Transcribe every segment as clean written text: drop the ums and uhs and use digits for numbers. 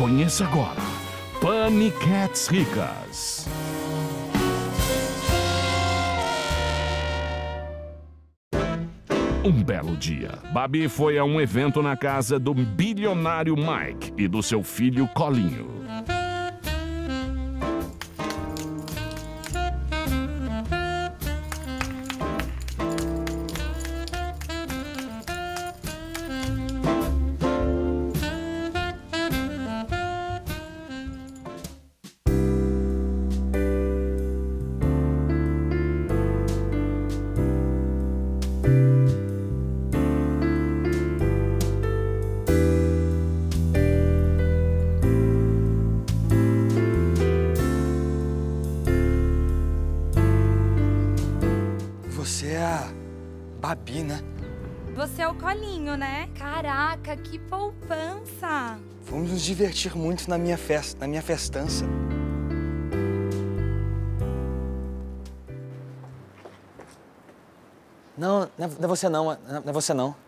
Conheça agora Paniquetes Ricas. Um belo dia, Babi foi a um evento na casa do bilionário Mike e do seu filho Colinho. Você é a Babi, né? Você é o Colinho, né? Caraca, que poupança! Vamos nos divertir muito na minha festa, na minha festança. Não, não é você não, não é você não.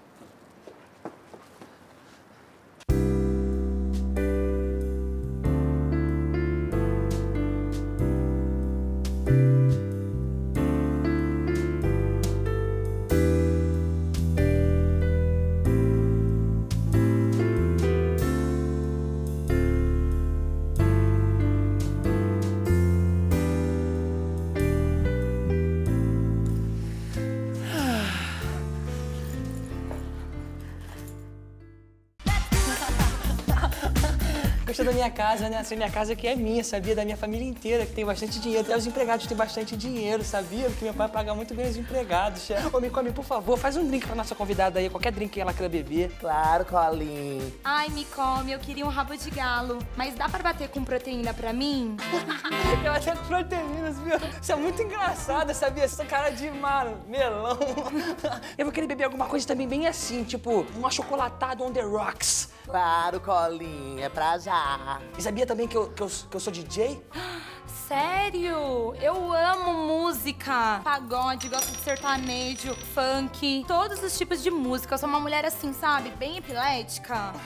Gostou da minha casa, né? Essa minha casa aqui é minha, sabia? Da minha família inteira, que tem bastante dinheiro. Até os empregados têm bastante dinheiro, sabia? Porque meu pai paga muito bem os empregados, chefe. Ô, Micome, por favor, faz um drink pra nossa convidada aí, qualquer drink que ela queira beber. Claro, Colinho. Ai, Micome, eu queria um rabo de galo. Mas dá pra bater com proteína pra mim? Eu até com proteínas, viu? Você é muito engraçada, sabia? Essa cara de melão. Eu vou querer beber alguma coisa também bem assim, tipo um achocolatado on the rocks. Claro, Colinho, é pra já. E sabia também que eu sou DJ? Sério? Eu amo música. Pagode, gosto de sertanejo, funk, todos os tipos de música. Eu sou uma mulher assim, sabe? Bem epilética.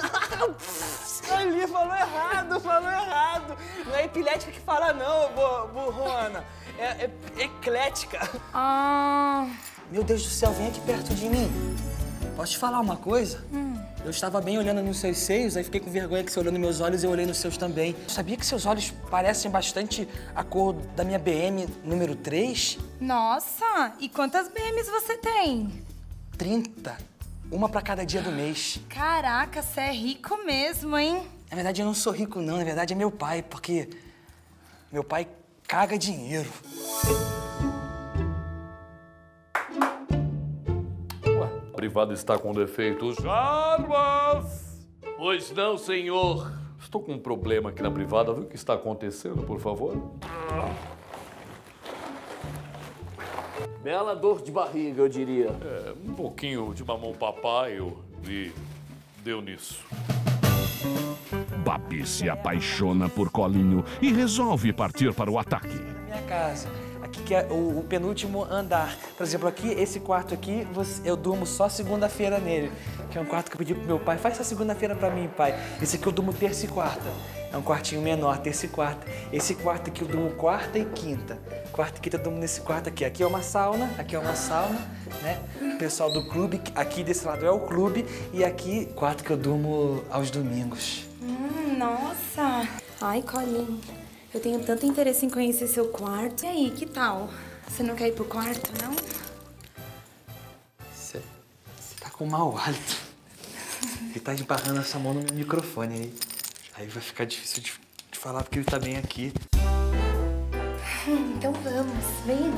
Ali, falou errado. Não é epilética que fala não, burrona. É eclética. Ah... Meu Deus do céu, vem aqui perto de mim. Posso te falar uma coisa? Eu estava bem olhando nos seus seios, aí fiquei com vergonha que você olhou nos meus olhos e eu olhei nos seus também. Sabia que seus olhos parecem bastante a cor da minha BM número 3? Nossa, e quantas BMs você tem? 30. Uma pra cada dia do mês. Caraca, você é rico mesmo, hein? Na verdade, eu não sou rico, não. Na verdade, é meu pai, porque meu pai caga dinheiro. A privada está com defeitos. Jarbas! Pois não, senhor. Estou com um problema aqui na privada. Vê o que está acontecendo, por favor? Bela dor de barriga, eu diria. É, um pouquinho de mamão papaio e deu nisso. Babi se apaixona por Colinho e resolve partir para o ataque. Na minha casa. Aqui que é o penúltimo andar. Por exemplo, aqui, esse quarto aqui, eu durmo só segunda-feira nele. Que é um quarto que eu pedi pro meu pai. Faz essa segunda-feira pra mim, pai. Esse aqui eu durmo terça e quarta. É um quartinho menor, terça e quarta. Esse quarto aqui eu durmo quarta e quinta. Quarta e quinta eu durmo nesse quarto aqui. Aqui é uma sauna, né? O pessoal do clube, aqui desse lado é o clube. E aqui, quarto que eu durmo aos domingos. Nossa. Ai, Colinho, eu tenho tanto interesse em conhecer seu quarto. E aí, que tal? Você não quer ir pro quarto, não? Você tá com mau hálito. Ele tá esbarrando essa mão no meu microfone aí. Aí vai ficar difícil de falar porque ele tá bem aqui. Então vamos, vem.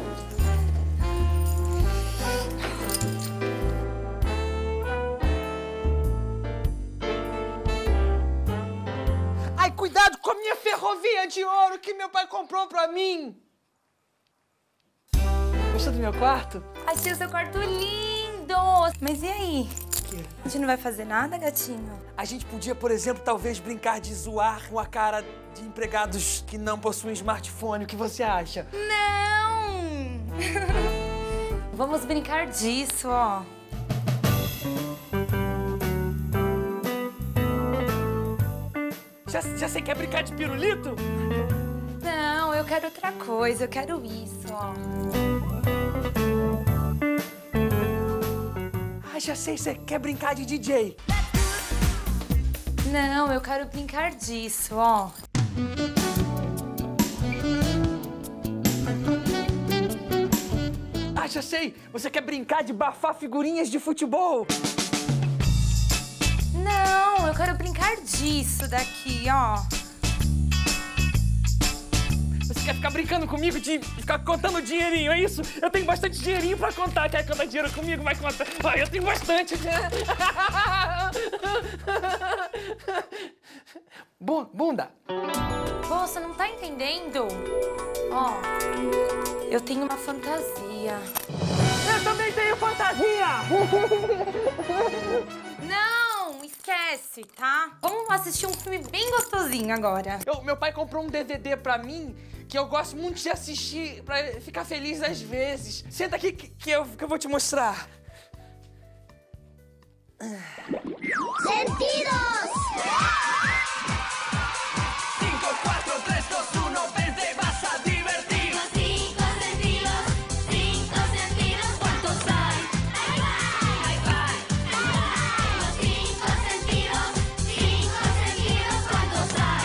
Ai, cuidado com a minha ferrovia de ouro que meu pai comprou pra mim! Gostou do meu quarto? Achei o seu quarto lindo! Mas e aí? A gente não vai fazer nada, gatinho? A gente podia, por exemplo, talvez brincar de zoar com a cara de empregados que não possuem smartphone. O que você acha? Não! Vamos brincar disso, ó. Já sei, quer brincar de pirulito? Não, eu quero outra coisa, eu quero isso, ó. Ah, já sei, você quer brincar de DJ. Não, eu quero brincar disso, ó. Ah, já sei, você quer brincar de bafar figurinhas de futebol. Não, eu quero brincar disso daqui, ó. Você quer ficar brincando comigo de ficar contando dinheirinho, é isso? Eu tenho bastante dinheirinho pra contar. Quer contar dinheiro comigo? Vai contar. Vai, eu tenho bastante. Bunda. Pô, você não tá entendendo? Ó, eu tenho uma fantasia. Eu também tenho fantasia! Não, esquece, tá? Vamos assistir um filme bem gostosinho agora. Meu pai comprou um DVD pra mim que eu gosto muito de assistir pra ficar feliz às vezes. Senta aqui que eu vou te mostrar. ¡Sentidos! 5, 4, 3, 2, 1, vente, vas a divertir. Los cinco sentidos, ¿cuántos hay? Hay five. Los cinco sentidos, ¿cuántos hay?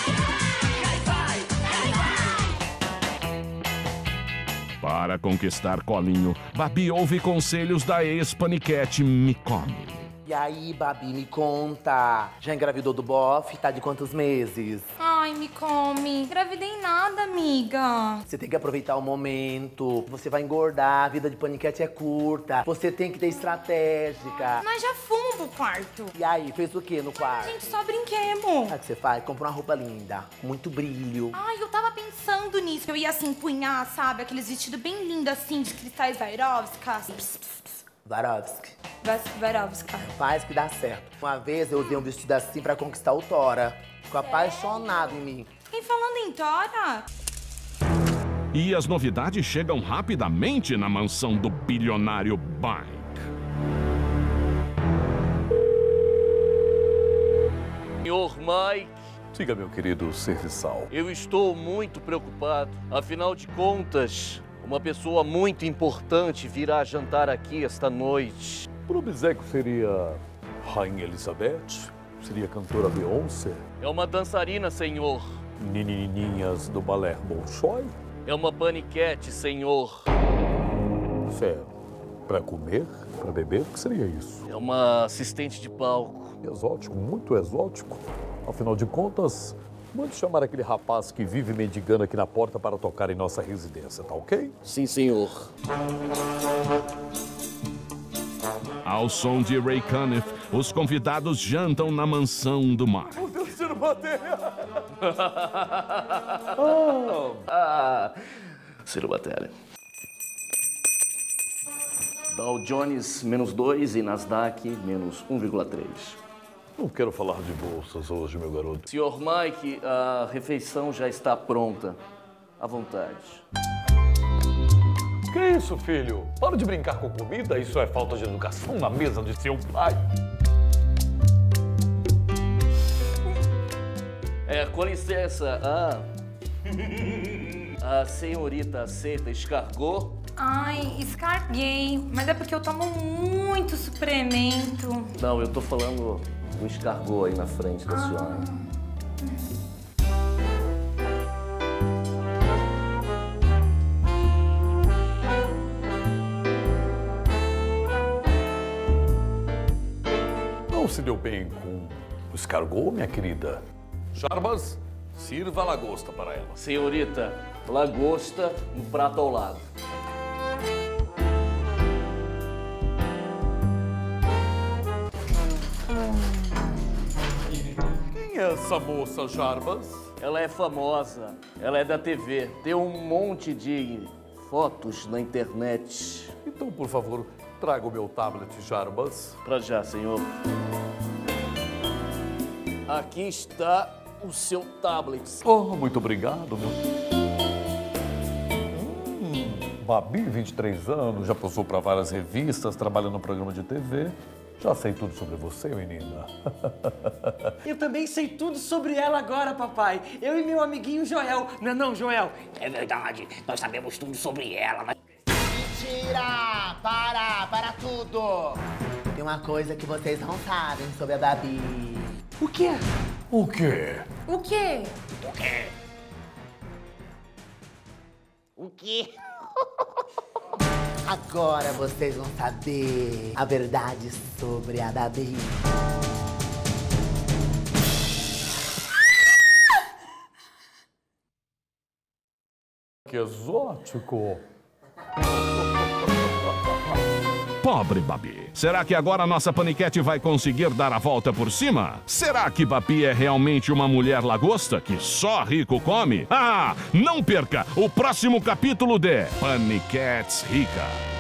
Para conquistar Colinho, Babi ouve conselhos da ex-paniquete Me Come. E aí, Babi, me conta. Já engravidou do bofe? Tá de quantos meses? Ai, Me Come. Engravidei nada, amiga. Você tem que aproveitar o momento. Você vai engordar, a vida de paniquete é curta. Você tem que ter estratégica. Nós já fomos pro quarto. E aí, fez o que no A quarto? gente só brinquemos. Sabe o que você faz? Compra uma roupa linda, com muito brilho. Ai, eu tava pensando nisso. Eu ia assim empunhar, sabe? Aqueles vestidos bem lindos assim, de cristais Swarovski. Swarovski. Swarovski. Faz que dá certo. Uma vez eu usei um vestido assim pra conquistar o Tora. Ficou apaixonado em mim. E falando em Tora... E as novidades chegam rapidamente na mansão do bilionário Mike. Senhor Mike, Diga, meu querido serviçal. É Eu estou muito preocupado. Afinal de contas, uma pessoa muito importante virá jantar aqui esta noite. Pro Obséquio seria Rainha Elizabeth? Seria cantora Beyoncé? É uma dançarina, senhor. Menininhas do balé Bolshoi? É uma paniquete, senhor. Isso é pra comer? Pra beber? O que seria isso? É uma assistente de palco. Exótico, muito exótico. Afinal de contas, mande chamar aquele rapaz que vive mendigando aqui na porta para tocar em nossa residência, tá ok? Sim, senhor. Ao som de Ray Cunniff, os convidados jantam na mansão do Mike. Tiro bater! Ciro Batéria. Dow Jones, -2 e Nasdaq, -1,3. Não quero falar de bolsas hoje, meu garoto. Senhor Mike, a refeição já está pronta. À vontade. Que isso, filho? Para de brincar com comida, isso é falta de educação na mesa de seu pai. Com licença, a senhorita aceita escargot? Ai, escarguei. Mas é porque eu tomo muito suplemento. Não, eu tô falando do escargot aí na frente da senhora. Não se deu bem com o escargot, minha querida? Jarbas, sirva a lagosta para ela. Senhorita, lagosta no prato ao lado. Quem é essa moça, Jarbas? Ela é famosa, ela é da TV, tem um monte de fotos na internet. Então, por favor, traga o meu tablet, Jarbas. Pra já, senhor. Aqui está o seu tablet. Oh, muito obrigado, meu. Babi, 23 anos, já passou para várias revistas, trabalha no programa de TV. Já sei tudo sobre você, menina. Eu também sei tudo sobre ela agora, papai. Eu e meu amiguinho Joel. Não, Joel? É verdade, nós sabemos tudo sobre ela. Mentira! Para tudo! Tem uma coisa que vocês não sabem sobre a Babi. O quê? O quê? O quê? O quê? O quê? Agora vocês vão saber a verdade sobre a Babi. Que exótico. Pobre Babi. Será que agora a nossa paniquete vai conseguir dar a volta por cima? Será que Babi é realmente uma mulher lagosta que só rico come? Ah, não perca o próximo capítulo de Paniquetes Rica.